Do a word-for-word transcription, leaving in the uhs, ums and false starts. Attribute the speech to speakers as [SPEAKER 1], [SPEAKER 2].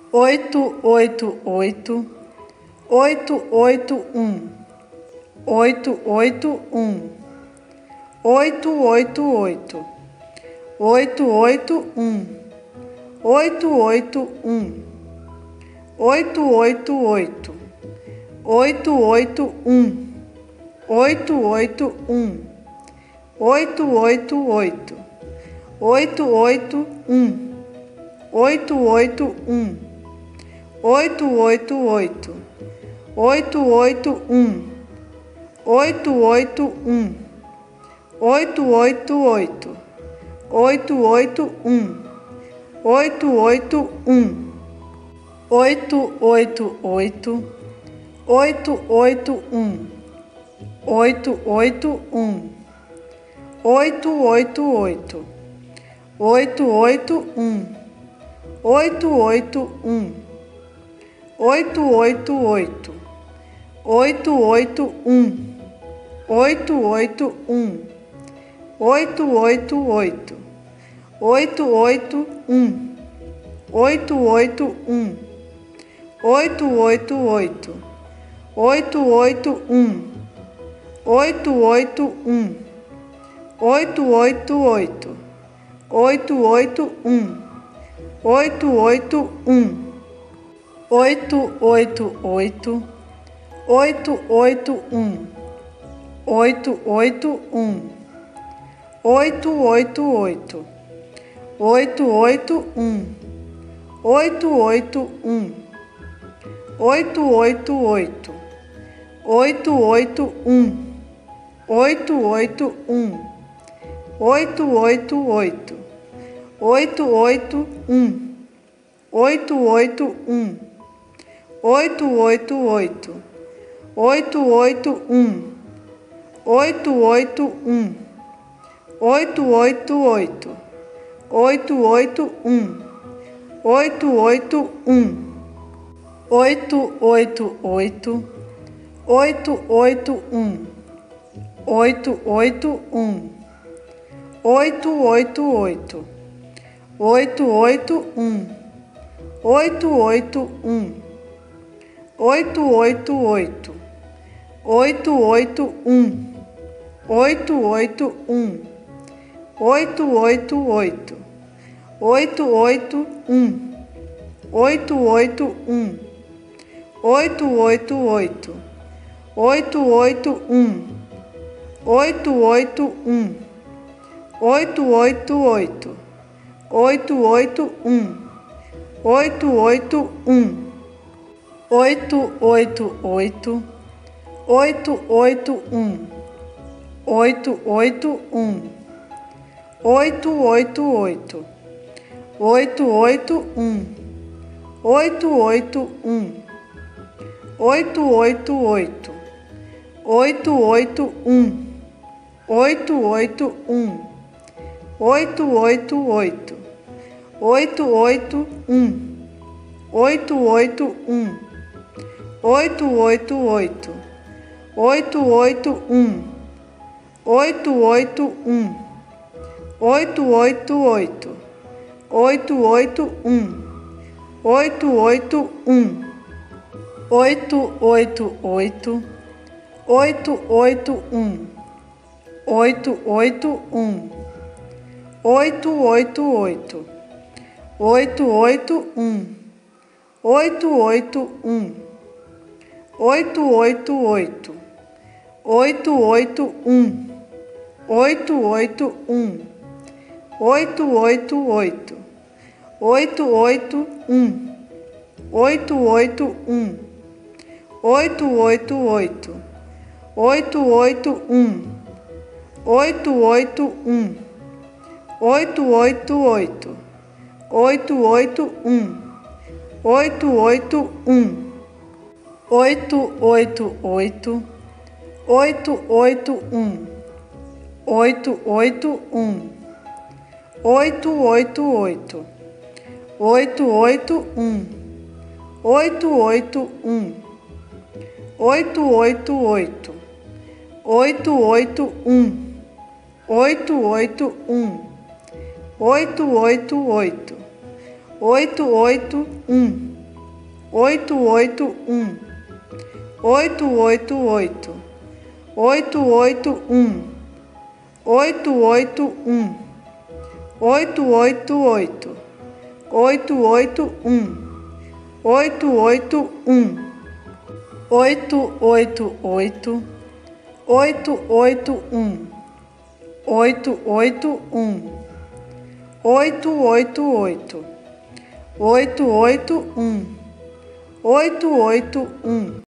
[SPEAKER 1] oito, oito, oito, oito, oito, um, oito, oito, um, oito, oito, oito, oito, oito, um, oito, oito, um, oito, oito, oito, oito, oito, um, oito, oito, um, oito, oito, oito, oito, oito, um, oito, oito, um, oito, oito, oito, oito, oito, um, oito, oito, um, oito, oito, oito, oito, oito, um, oito, oito, um, oito, oito, oito, oito, oito, um, oito, oito, um, oito, oito, oito, oito, oito, um, oito, oito, um, oito, oito, oito, oito, oito, um, oito, oito, um, oito, oito, oito, oito, oito, um, oito, oito, um, oito, oito, oito, oito, oito, um, oito, oito, um, oito, oito, oito, oito, oito, um, oito, oito, um, oito, oito, oito, oito, oito, um, oito, oito, um, oito, oito, oito, oito, oito, um, oito, oito, um, oito, oito, oito, oito, oito, um, oito, oito, um, oito, oito, oito, oito, oito, um, oito, oito, um, oito, oito, oito, oito, oito, um, oito, oito, um, oito, oito, oito, oito, oito, um, oito, oito, um, oito, oito, oito, oito, oito, um, oito, oito, um, oito, oito, oito, oito, oito, um, oito, oito, um, oito, oito, oito, oito, oito, um, oito, oito, um, oito, oito, oito, oito, oito, um, oito, oito, um, oito, oito, oito, oito, oito, um, oito, oito, um, oito, oito, oito, oito, oito, um, oito, oito, um, oito, oito, oito, oito, oito, um, oito, oito, um, oito, oito, oito, oito, oito, um, oito, oito, um, oito, oito, oito, oito, oito, um, oito, oito, um, oito, oito, oito, oito, oito, um, oito, oito, um, oito, oito, oito, oito, oito, um, oito, oito, um, oito, oito, oito, oito, oito, um, oito, oito, um, oito, oito, oito, oito, oito, um, oito, oito, um, oito, oito, oito, oito, oito, um, oito, oito, um, oito, oito, oito, oito, oito, um, oito, oito, um, oito, oito, oito, oito, oito, um, oito, oito, um, oito, oito, oito, oito, oito, um, oito, oito, um, oito, oito, oito, oito, oito, um, oito, oito, um, oito, oito, oito, oito, oito, um, oito, oito, um, oito, oito, oito, oito, oito, um, oito, oito, um, oito, oito, oito, oito, oito, um, oito, oito, um, oito, oito, oito, oito, oito, um, oito, oito, um, oito, oito, oito, oito, oito, um, oito, oito, um, oito, oito, oito, oito, oito, um, oito, oito, um, oito, oito, oito, oito, oito, um, oito, oito, um, oito, oito, oito, oito, oito, um, oito, oito, um.